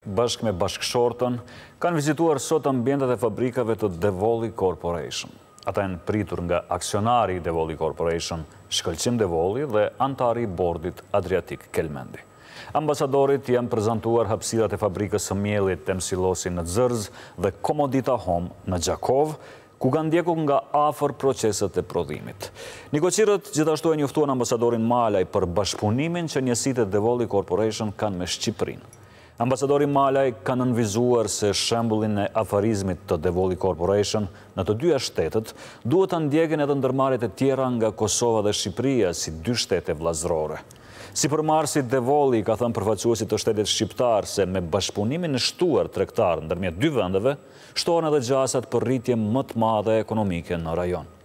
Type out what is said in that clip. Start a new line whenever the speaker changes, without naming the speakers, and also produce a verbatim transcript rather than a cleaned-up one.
bashkë me bashkëshortën, kanë vizituar sot ambientet e fabrikave të Devoli Corporation. Ata janë pritur nga aksionari i Devoli Corporation, Shkëlqim Devoli, dhe antari i bordit Adriatik Kelmendi. Ambasadorit janë prezentuar hapësirat e fabrikës së miellit Temsilosi në Zërz dhe Komodita Home në Gjakov, ku kanë ndjekur nga afër proceset e prodhimit. Negociatët gjithashtu e njoftuan ambasadorin Malaj për bashkëpunimin që njësitë e Devoli Corporation kanë me Shqipërinë. Ambasadori Malaj ka nënvizuar se shembullin e afarizmit të Devoli Corporation në të dyja shtetet duhet të ndjekin edhe ndërmarrjet e tjera nga Kosova dhe Shqipëria si dy shtete vllazërore. Sipërmarrësi Devoli ka thënë përfaqësuesit të shtetit shqiptar se me bashkëpunimin e shtuar tregtar ndërmjet dy vendeve, shtohen edhe gjasat për rritje më të madhe ekonomike në rajon.